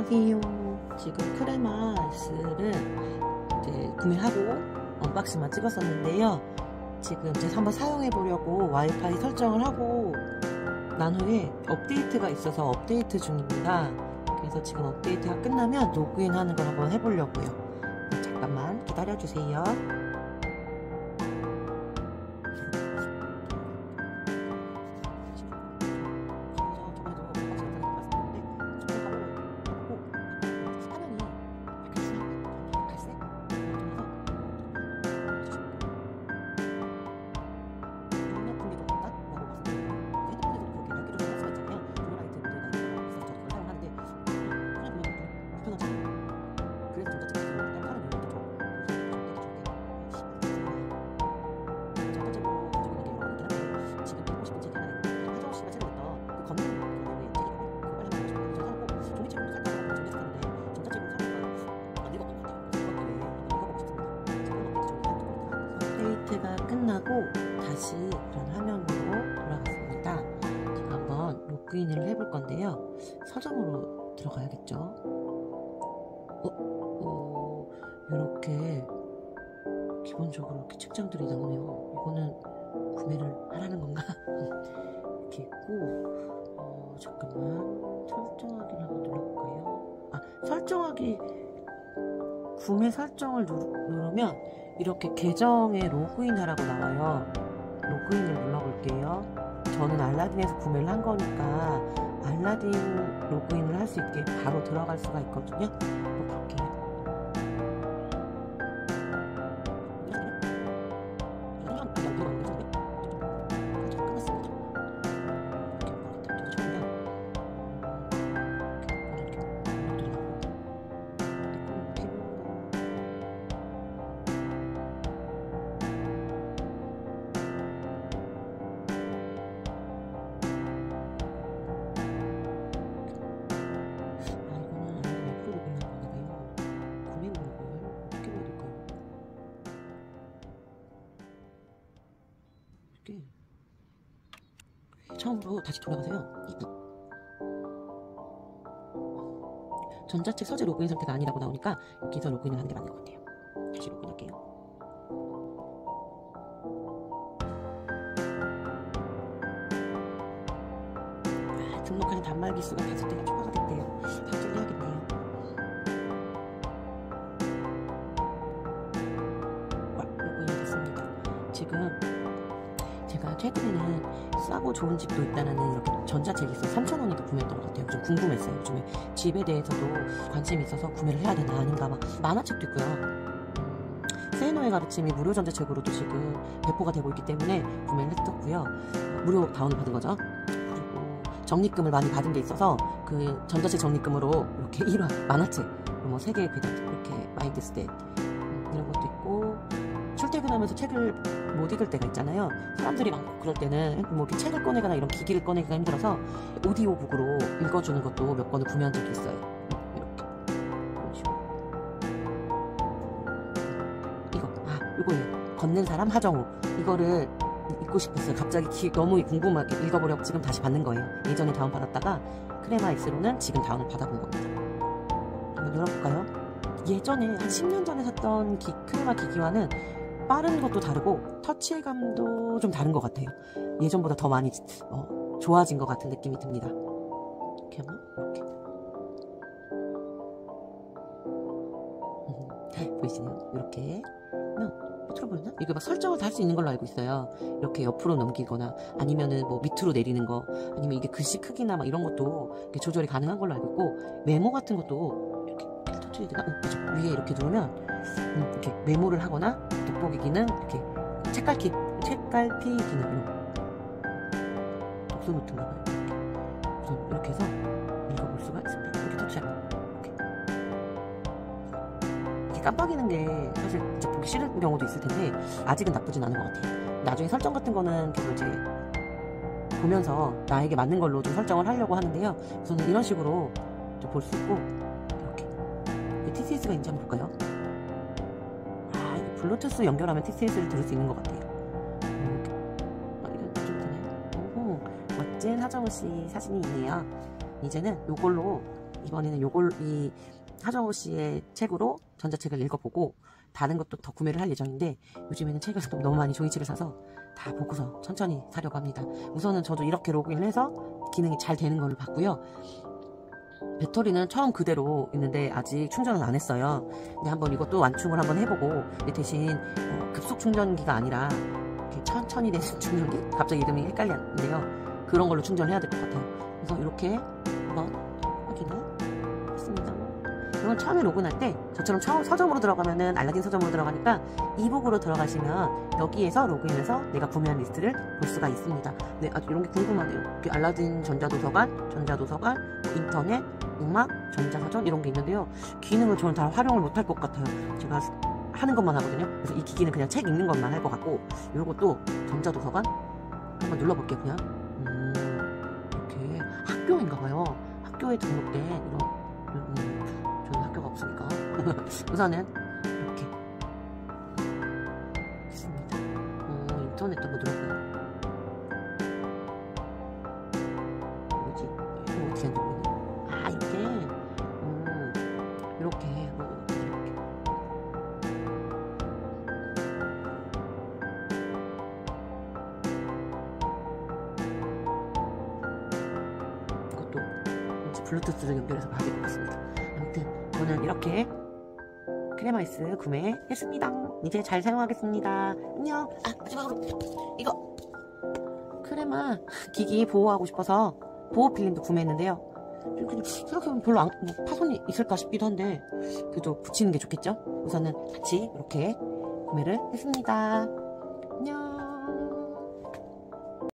안녕하세요. 지금 크레마스를 이제 구매하고 언박싱만 찍었었는데요. 지금 이제 한번 사용해 보려고 와이파이 설정을 하고 난 후에 업데이트가 있어서 업데이트 중입니다. 그래서 지금 업데이트가 끝나면 로그인 하는 걸 한번 해보려고요. 잠깐만 기다려주세요. 업데이트가 끝나고 다시 그런 화면으로 돌아갔습니다. 제가 한번 로그인을 해볼 건데요. 서점으로 들어가야겠죠. 이렇게 기본적으로 이렇게 책장들이 나오네요. 이거는 구매를 하라는 건가? 이렇게 있고 잠깐만 설정하기를 한번 눌러볼까요? 설정하기 구매 설정을 누르면 이렇게 계정에 로그인 하라고 나와요. 로그인을 눌러볼게요. 저는 알라딘에서 구매를 한 거니까 알라딘 로그인을 할 수 있게 바로 들어갈 수가 있거든요. 볼게요. 처음으로 다시 돌아가세요. 전자책 서재 로그인 상태가 아니라고 나오니까 여기서 로그인을 하는 게 맞는 것 같아요. 다시 로그인할게요. 등록하는 단말기 수가 5개가 추가가 됐대요. 탑재를 해야겠네요. 로그인이 됐습니다. 지금 제가 최근에는 싸고 좋은 집도 있다는 이렇게 전자책이 있어서 3,000원인가 구매했던 것 같아요. 좀 궁금했어요. 요즘에 집에 대해서도 관심이 있어서 구매를 해야 되나 아닌가 막 만화책도 있고요. 세이노의 가르침이 무료 전자책으로도 지금 배포가 되고 있기 때문에 구매를 했었고요. 무료 다운을 받은 거죠. 그리고 적립금을 많이 받은 게 있어서 그 전자책 적립금으로 이렇게 1화 만화책 뭐 3개 그냥 이렇게 마인드스텟 이런 것도 있고 출퇴근하면서 책을 못 읽을 때가 있잖아요. 사람들이 많고 그럴 때는 뭐 이렇게 책을 꺼내거나 이런 기기를 꺼내기가 힘들어서 오디오북으로 읽어주는 것도 몇 권을 구매한 적이 있어요. 이렇게 이런 식으로. 이거예요. 걷는 사람 하정우. 이거를 읽고 싶었어요. 갑자기 너무 궁금하게 읽어보려고 지금 다시 받는 거예요. 예전에 다운받았다가 크레마이스로는 지금 다운을 받아본 겁니다. 한번 열어볼까요? 예전에 한 10년 전에 샀던 크레마 기기와는 빠른 것도 다르고 터치감도 좀 다른 것 같아요. 예전보다 더 많이 좋아진 것 같은 느낌이 듭니다. 이렇게 하면 이렇게 보이시나요? 이렇게 하면 밑으로 보였나? 이거 막 설정을 다 할 수 있는 걸로 알고 있어요. 이렇게 옆으로 넘기거나 아니면은 뭐 밑으로 내리는 거 아니면 이게 글씨 크기나 막 이런 것도 이렇게 조절이 가능한 걸로 알고 있고 메모 같은 것도 이렇게 터치해야 되나? 그죠? 위에 이렇게 누르면 이렇게 메모를 하거나 돋보기 기능, 이렇게 책갈피 기능, 독서 노트인가 봐요. 이렇게 해서 읽어볼 수가 있습니다. 이렇게 터치하면 이렇게 깜빡이는 게 사실 이제 보기 싫은 경우도 있을 텐데 아직은 나쁘진 않은 것 같아요. 나중에 설정 같은 거는 계속 이제 보면서 나에게 맞는 걸로 좀 설정을 하려고 하는데요. 우선은 이런 식으로 좀 볼 수 있고 이렇게 TCS가 있는지 한번 볼까요? 블루투스 연결하면 TCS를 들을 수 있는 것 같아요. 이건 좀 되나요? 멋진 하정우씨 사진이 있네요. 이제는 이걸로 이번에는 이 하정우 씨의 책으로 전자책을 읽어보고 다른 것도 더 구매를 할 예정인데, 요즘에는 책을 너무 많이 종이책을 사서 다 보고서 천천히 사려고 합니다. 우선은 저도 이렇게 로그인을 해서 기능이 잘 되는 걸로 봤고요. 배터리는 처음 그대로 있는데 아직 충전은 안 했어요. 근데 한번 이것도 완충을 한번 해보고, 대신 급속 충전기가 아니라 이렇게 천천히 되는 충전기? 갑자기 이름이 헷갈렸는데요. 그런 걸로 충전을 해야 될 것 같아요. 그래서 이렇게 한번 확인을 했습니다. 이건 처음에 로그인할 때 저처럼 처음 서점으로 들어가면은 알라딘 서점으로 들어가니까 이북으로 들어가시면 여기에서 로그인해서 내가 구매한 리스트를 볼 수가 있습니다. 네, 아주 이런 게 궁금하네요. 이렇게 알라딘 전자도서관, 인터넷, 음악, 전자사전 이런 게 있는데요. 기능을 저는 다 활용을 못할 것 같아요. 제가 하는 것만 하거든요. 그래서 이 기기는 그냥 책 읽는 것만 할 것 같고, 이것도 전자도서관 한번 눌러볼게요. 그냥 이렇게 학교인가봐요. 학교에 등록된 이런 저는 학교가 없으니까 우선은 이렇게 있습니다. 인터넷도 한번 들어볼까요? 뭐지? 이거 어떻게 하는지 모르겠네. 아, 이렇게 이것도 블루투스로 연결해서 봐야 될 것 같습니다. 아무튼 저는 이렇게 크레마이스 구매했습니다. 이제 잘 사용하겠습니다. 안녕. 아, 마지막으로 이거 크레마 기기 보호하고 싶어서 보호 필름도 구매했는데요. 생각해보면 별로 파손이 있을까 싶기도 한데 그래도 붙이는 게 좋겠죠? 우선은 같이 이렇게 구매를 했습니다. 안녕.